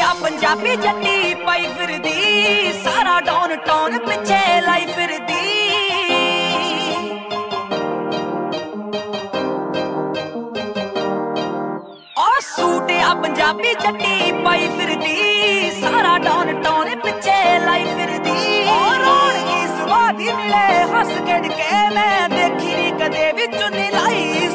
आ पंजाबी जट्टी पाई फिरदी, सारा down town पिछे लाई फिरदी। और सूट आ पंजाबी जट्टी पाई फिरदी, सारा डाउन टाउन पिछे लाई फिरदी। और रौनकी सुभादी मिले हस खेड के, मैं देखी नी कदे भी चुन्नी लाई